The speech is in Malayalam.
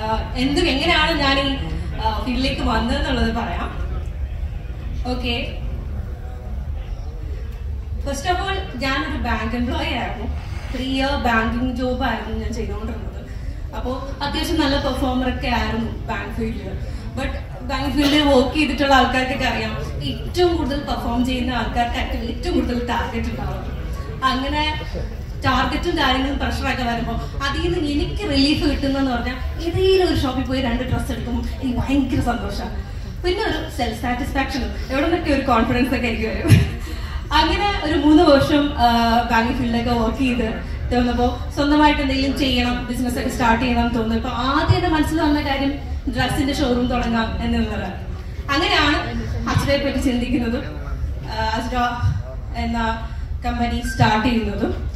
എങ്ങനെയാണ് ഞാൻ ഈ ഫീൽഡിലേക്ക് വന്നതെന്നുള്ളത് പറയാം. ഓക്കെ, ഫസ്റ്റ് ഓഫ് ഓൾ ഞാനൊരു ബാങ്ക് എംപ്ലോയി ആയിരുന്നു. 3 year ബാങ്കിങ് ജോബ് ആയിരുന്നു ഞാൻ ചെയ്തുകൊണ്ടിരുന്നത്. അപ്പോൾ അത്യാവശ്യം നല്ല പെർഫോമറൊക്കെ ആയിരുന്നു ബാങ്ക് ഫീൽഡിൽ. ബട്ട് ബാങ്ക് ഫീൽഡിൽ വർക്ക് ചെയ്തിട്ടുള്ള ആൾക്കാർക്കൊക്കെ അറിയാം, ഏറ്റവും കൂടുതൽ പെർഫോം ചെയ്യുന്ന ആൾക്കാർക്ക് ഏറ്റവും കൂടുതൽ ടാർഗറ്റ് ഉണ്ടാവും. അങ്ങനെ ടാർഗറ്റും കാര്യങ്ങളും പ്രഷറൊക്കെ വരുമ്പോൾ അതിൽ നിന്ന് എനിക്ക് റിലീഫ് കിട്ടുന്നതെന്ന് പറഞ്ഞാൽ ഏതെങ്കിലും ഒരു ഷോപ്പിൽ പോയി 2 ഡ്രസ്സ് എടുക്കുമ്പോൾ എനിക്ക് ഭയങ്കര സന്തോഷമാണ്. പിന്നെ ഒരു സെൽഫ് സാറ്റിസ്ഫാക്ഷനും എവിടെ നിന്നൊക്കെ ഒരു കോൺഫിഡൻസ് ഒക്കെ എനിക്ക് വരും. അങ്ങനെ ഒരു 3 വർഷം ബാങ്കിങ് ഫീൽഡിലൊക്കെ വർക്ക് ചെയ്ത് തോന്നുമ്പോൾ സ്വന്തമായിട്ട് എന്തെങ്കിലും ചെയ്യണം, ബിസിനസ് ഒക്കെ സ്റ്റാർട്ട് ചെയ്യണം എന്ന് തോന്നുന്നു. ഇപ്പൊ ആദ്യം എന്റെ മനസ്സിൽ വന്ന കാര്യം ഡ്രസ്സിന്റെ ഷോറൂം തുടങ്ങാം എന്നുള്ളതാണ്. അങ്ങനെയാണ് അജ്രയെ പറ്റി ചിന്തിക്കുന്നതും അജ്ര എന്ന കമ്പനി സ്റ്റാർട്ട് ചെയ്യുന്നതും.